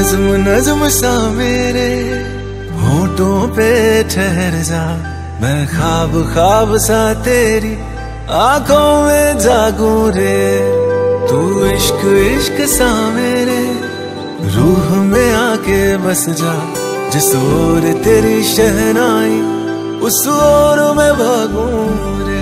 नज्म नज्म सा मेरे होठों पे ठहर जा, मैं ख्वाब ख्वाब सा तेरी आंखों में जागूं रे। तू इश्क इश्क सा मेरे रूह में आके बस जा, जिस ओर तेरी शहनाई उस ओर मैं भागूं रे।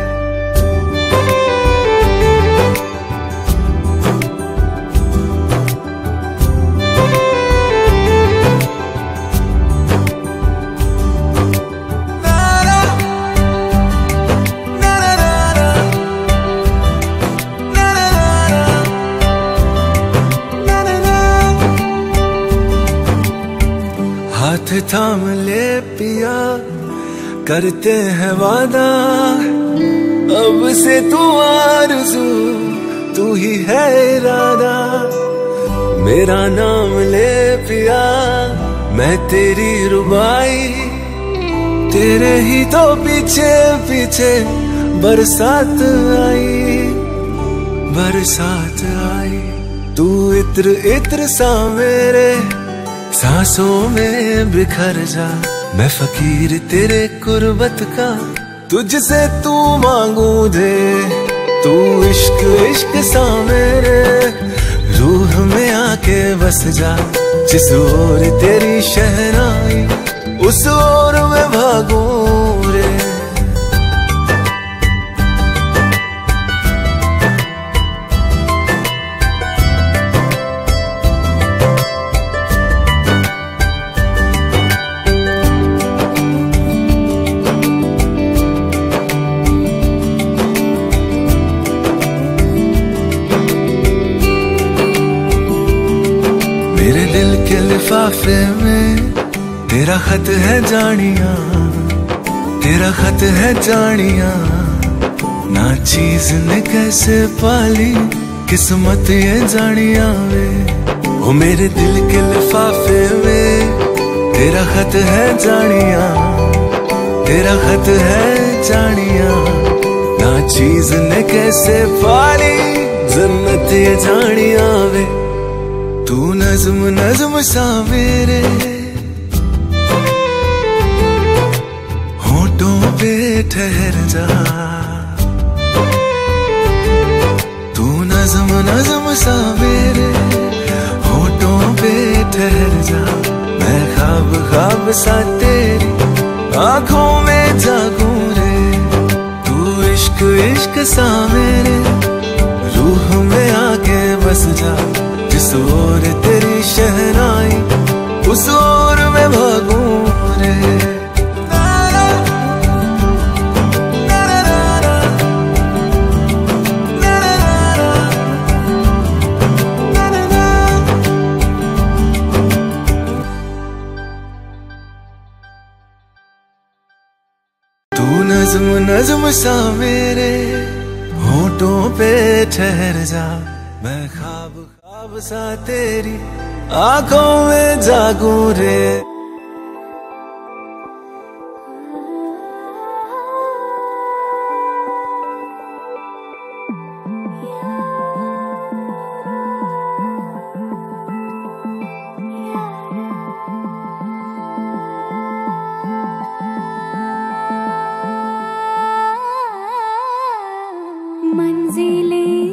हाथ थाम ले पिया, करते हैं वादा, अब से तू आरज़ू तू ही है इरादा। मेरा नाम ले पिया, मैं तेरी रुबाई, तेरे ही तो पीछे पीछे बरसात आई, बरसात आई। तू इत्र इत्र सा मेरे सांसों में बिखर जा, मैं फकीर तेरे कुर्बत का, तुझसे तू मांगू दे। तू इश्क इश्क सा मेरे रूह में आके बस जा, जिस ओर तेरी शहनाई उस ओर मैं भागूं रे। मेरे दिल के लिफाफे में तेरा खत है जानिया, तेरा खत है जानिया। ना चीज ने कैसे पाली किस्मत ये जानिया वे। ओ मेरे दिल के लिफाफे में तेरा खत है जानिया, तेरा खत है जानिया। ना चीज ने कैसे पाली जन्नत ये जानिया वे। तू नज्म नज्म सा मेरे होठों पे ठहर जा, तू नज्म नज्म सा मेरे होठों पे ठहर जा, मैं ख्वाब ख्वाब सा तेरी आंखों में जागूं रे। तू इश्क इश्क सा मेरे रूह में आके बस जा, जिस ओर तेरी शहनाई उस ओर मैं भागूं रे। तू नज्म नज्म सा मेरे होठों पे ठहर जा, मैं ख्वाब ख्वाब सा तेरी आंखों में जागूं रे। मंजिलें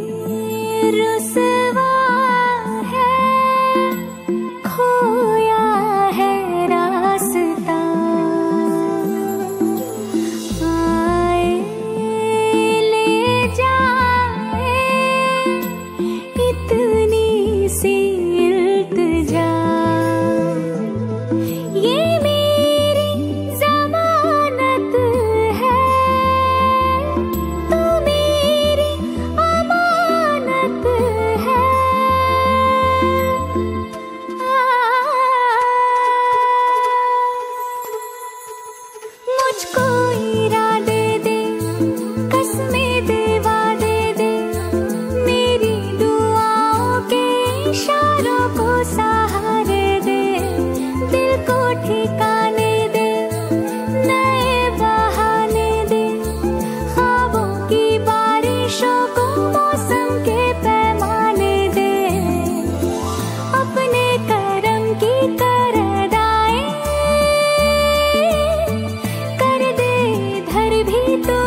रुसवा है, खोया है भी तो